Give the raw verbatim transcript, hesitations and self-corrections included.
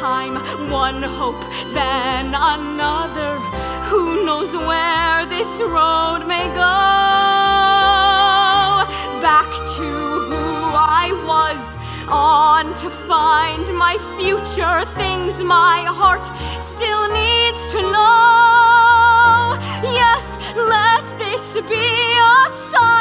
time, one hope, then another. Who knows where this road may go? Back to who I was, on to find my future, things my heart still needs to know. Yes, let this be a sign.